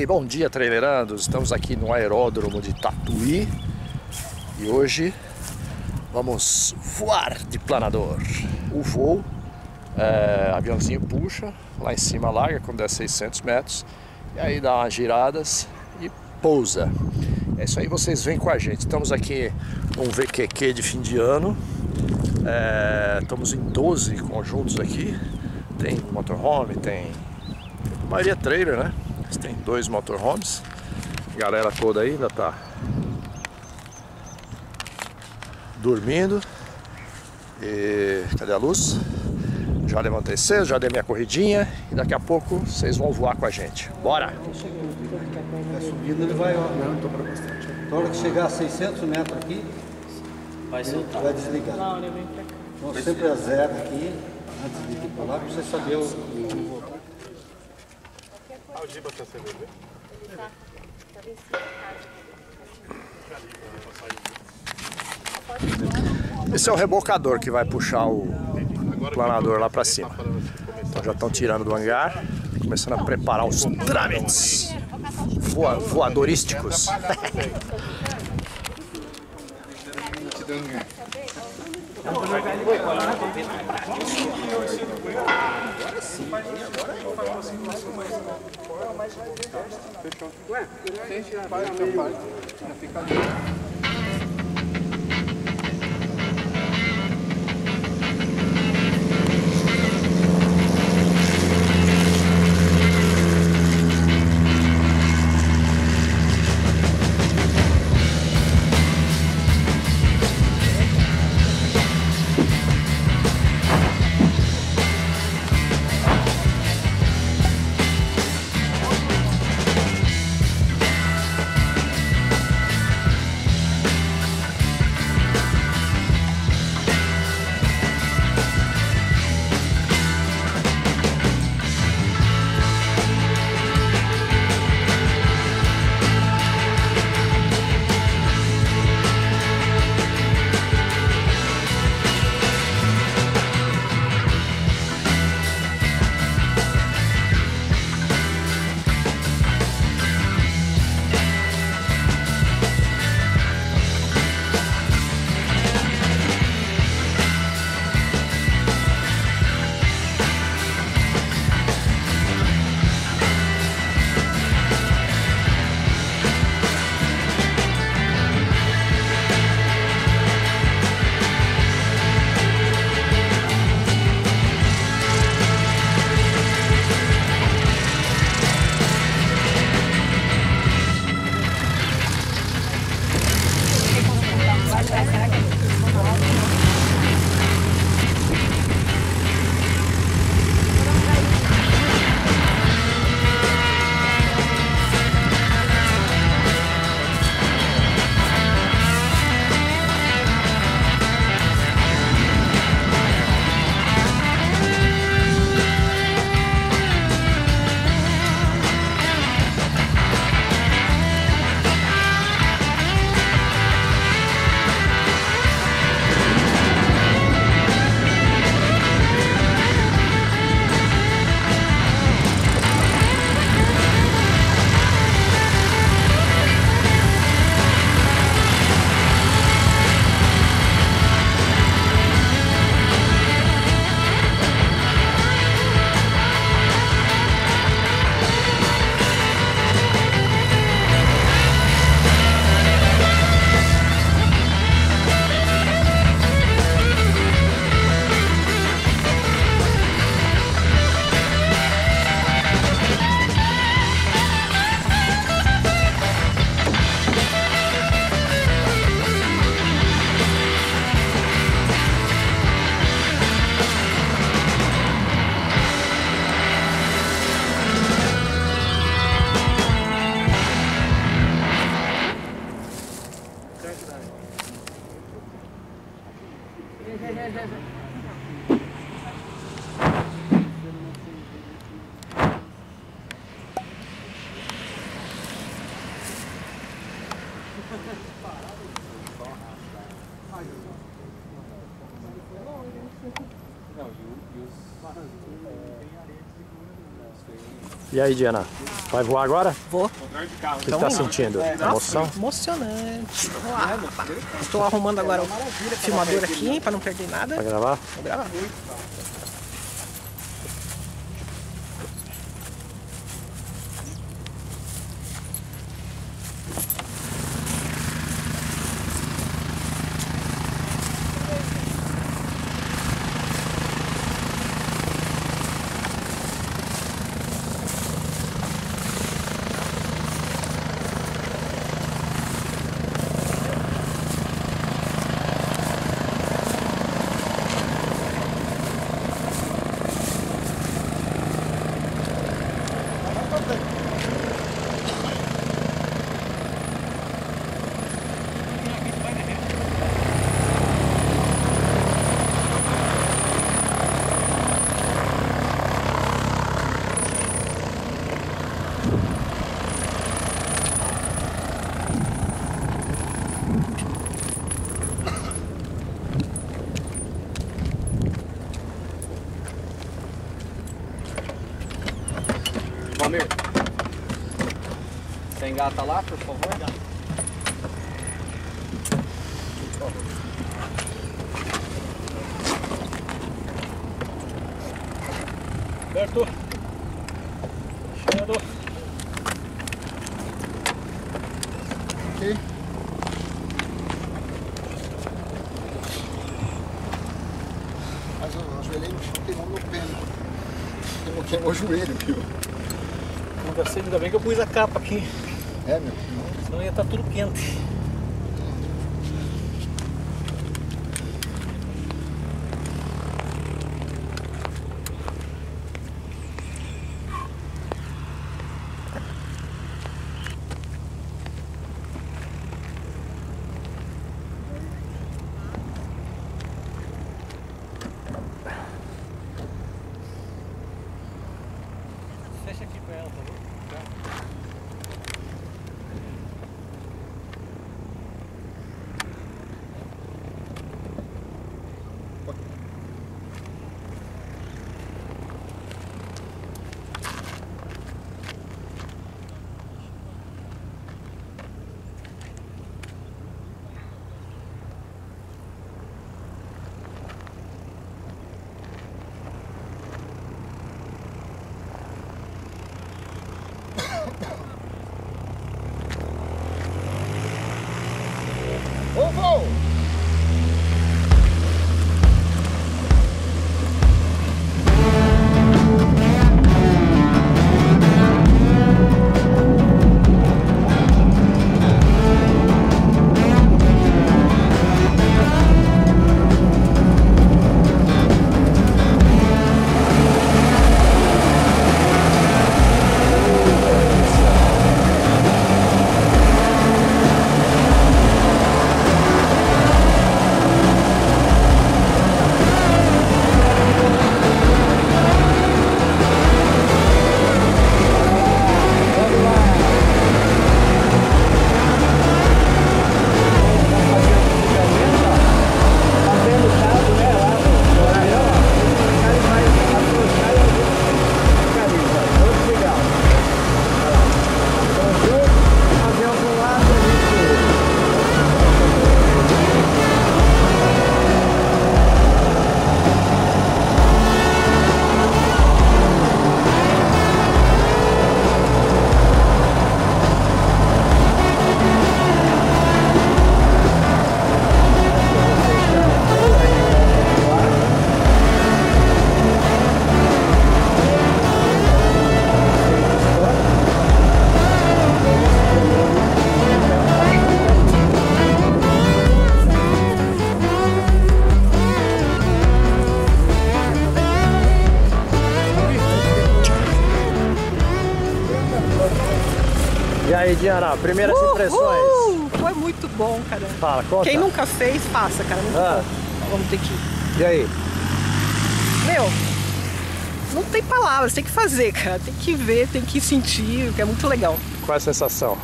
aí, bom dia, trailerandos. Estamos aqui no aeródromo de Tatuí e hoje vamos voar de planador. O voo, aviãozinho puxa, lá em cima larga quando der 600 metros e aí dá umas giradas e pousa. É isso aí, vocês vêm com a gente. Estamos aqui num VQQ de fim de ano. Estamos em 12 conjuntos aqui. Tem motorhome, tem... a maioria é trailer, né? Mas tem 2 motorhomes. A galera toda aí ainda tá dormindo. E cadê a luz? Já levantei cedo, já dei minha corridinha e daqui a pouco vocês vão voar com a gente. Bora! Vai subindo, ele vai, ó. Não, tô para bastante. Na hora que chegar a 600 metros aqui, vai soltar. Vai desligar. Não, ele vem pra cá. Então, sempre a zero aqui, antes de ir para lá, para você saber o... O Giba quer CVV? Tá. Esse é o rebocador que vai puxar o planador lá para cima. Então já estão tirando do hangar, começando a preparar os trâmites voadorísticos. Agora sim, agora a gente faz uma simulação mais fechou. Ué, deixa a parte, já fica ali. E aí, Diana, vai voar agora? Vou. O que você tá sentindo? Emoção? Emocionante. Vamos lá. Estou arrumando agora o filmador aqui para não perder nada. Vai gravar? Vou gravar. Valmir, você engata lá, por favor? Certo. Cheiro. Ok. Mas eu ajoelhei no chão, queimou meu pé. Queimou o joelho, viu? Ainda bem que eu pus a capa aqui. É, meu. Senão ia estar tudo quente. Fecha aqui pra ela, tá bom? E aí, Diana, primeiras impressões? Foi muito bom, cara. Fala, conta. Quem nunca fez, faça, cara. Muito bom. Vamos ter que ir. E aí? Meu, não tem palavras, tem que fazer, cara. Tem que ver, tem que sentir, que é muito legal. Qual é a sensação?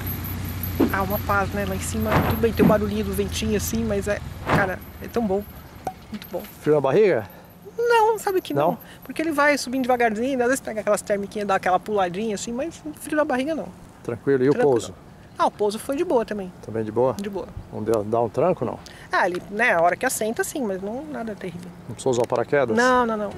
Ah, uma paz, né? Lá em cima, tudo bem, tem o barulhinho do ventinho assim, mas cara, é tão bom. Muito bom. Frio na barriga? Não, sabe que não. Porque ele vai subindo devagarzinho, às vezes pega aquelas térmicas, dá aquela puladinha assim, mas frio na barriga não. Tranquilo. E Tranquilo. o pouso? Ah, o pouso foi de boa também. Também de boa? De boa. Não deu, dá um tranco, não? Ah, ele, né, a hora que assenta sim, mas não nada terrível. Não precisou usar o paraquedas? Não. Tá bom.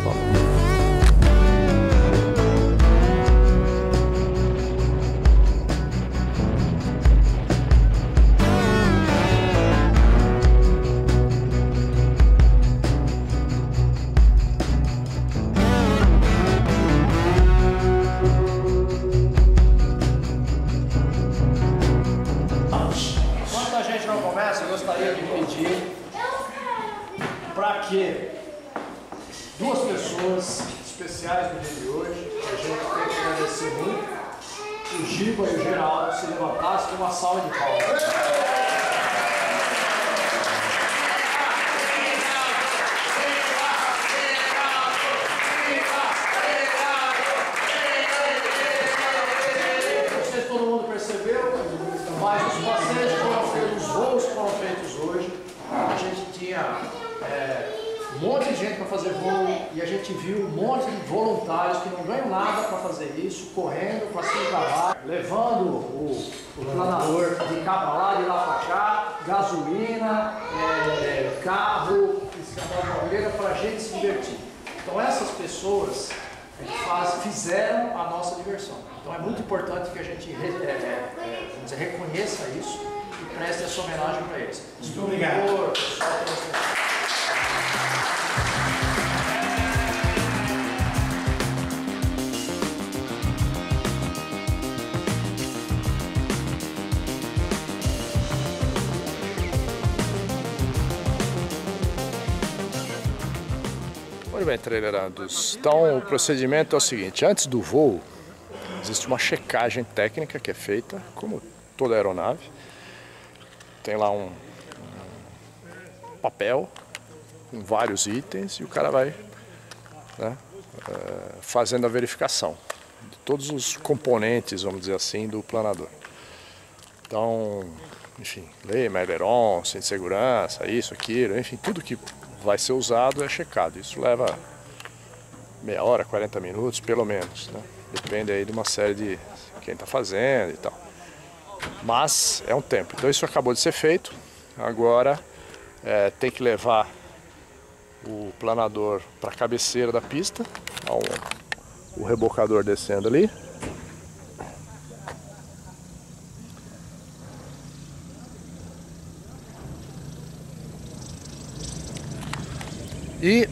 Enquanto a gente não começa, eu gostaria de pedir para que duas pessoas especiais no dia de hoje, que a gente tem que agradecer muito, o Giba e o Geraldo, se levantassem com uma salva de palmas. Todo mundo percebeu, mas os passeios foram feitos, os voos foram feitos hoje. A gente tinha um monte de gente para fazer voo e a gente viu um monte de voluntários que não ganham nada para fazer isso, correndo com a sua cavalo, levando o planador de cá para lá, de lá para cá, gasolina, carro, para a gente se divertir. Então essas pessoas fizeram a nossa diversão. Então é muito importante que a gente reconheça isso e preste essa homenagem para eles. Muito obrigado. Muito bem, trailerandos. Então o procedimento é o seguinte: antes do voo existe uma checagem técnica que é feita, como toda aeronave. Tem lá um papel com vários itens e o cara vai, né, fazendo a verificação de todos os componentes, vamos dizer assim, do planador. Então, enfim, leme, aileron, cinto de segurança, isso, aquilo, enfim, tudo que vai ser usado é checado. Isso leva meia hora, 40 minutos, pelo menos, né? Depende aí de uma série de quem está fazendo e tal. Mas é um tempo. Então isso acabou de ser feito. Agora tem que levar o planador para a cabeceira da pista. O rebocador descendo ali. E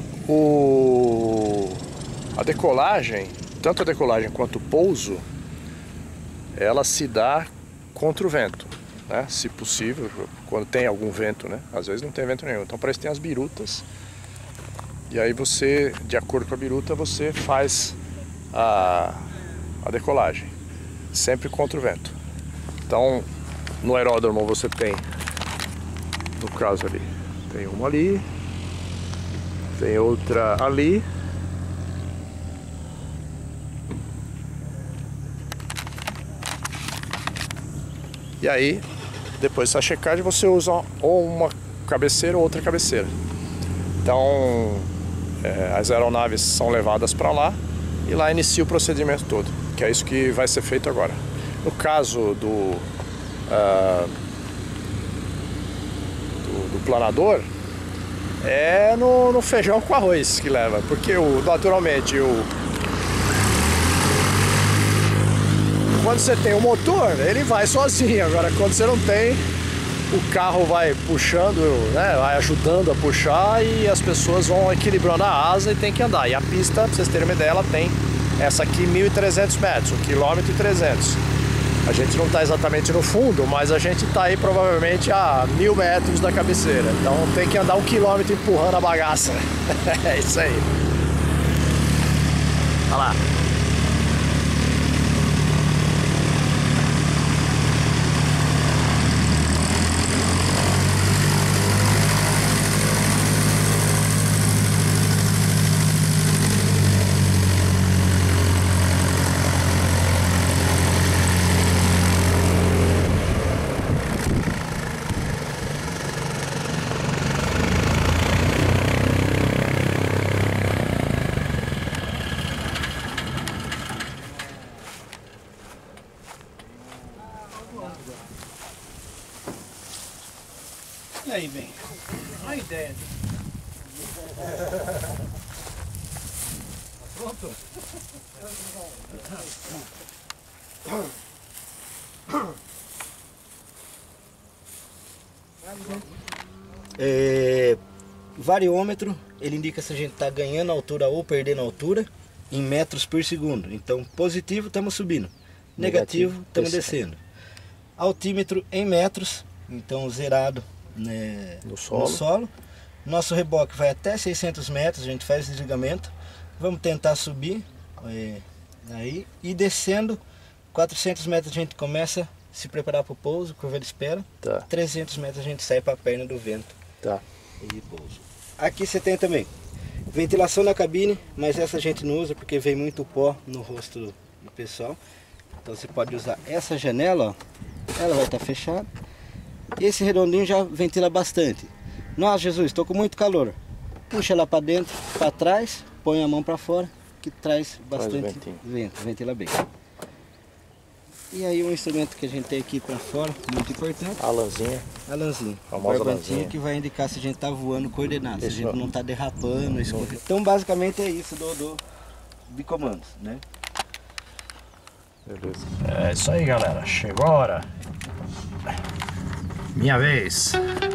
a decolagem, tanto a decolagem quanto o pouso, ela se dá contra o vento, né? Se possível, quando tem algum vento, né? Às vezes não tem vento nenhum. Então parece que tem as birutas. E aí você, de acordo com a biruta, você faz a decolagem, sempre contra o vento. Então no aeródromo você tem, no caso ali, tem uma ali, tem outra ali. E aí, depois dessa checagem, você usa ou uma cabeceira ou outra cabeceira. Então, as aeronaves são levadas para lá e lá inicia o procedimento todo, que é isso que vai ser feito agora. No caso do planador, é no feijão com arroz que leva, porque naturalmente quando você tem o motor, ele vai sozinho. Agora quando você não tem, o carro vai puxando, né, vai ajudando a puxar e as pessoas vão equilibrando a asa e tem que andar. E a pista, pra vocês terem uma ideia, ela tem essa aqui 1.300 metros, 1,3 km. A gente não está exatamente no fundo, mas a gente está aí provavelmente a 1.000 metros da cabeceira. Então tem que andar 1 km empurrando a bagaça. É isso aí. Olha lá. E aí, bem? Uma ideia. Pronto? Variômetro, ele indica se a gente está ganhando altura ou perdendo altura em metros por segundo. Então, positivo, estamos subindo. Negativo, estamos descendo. Altímetro em metros, então zerado, né, no solo. Nosso reboque vai até 600 metros, a gente faz desligamento. Vamos tentar subir aí e descendo 400 metros a gente começa a se preparar para o pouso, curva de espera. 300 metros a gente sai para a perna do vento e pouso. Aqui você tem também ventilação na cabine, mas essa a gente não usa porque vem muito pó no rosto do pessoal. Então você pode usar essa janela, ó, ela vai estar fechada. Esse redondinho já ventila bastante. Nossa, Jesus, estou com muito calor. Puxa ela para dentro, para trás, põe a mão para fora, que traz bastante vento, ventila bem. E aí um instrumento que a gente tem aqui para fora, muito importante. A lãzinha. A lãzinha. Famosa lãzinha. Que vai indicar se a gente está voando coordenado, se a gente não está derrapando. Então basicamente é isso de comandos, né? Beleza. É isso aí, galera. Chegou a hora. Minha vez.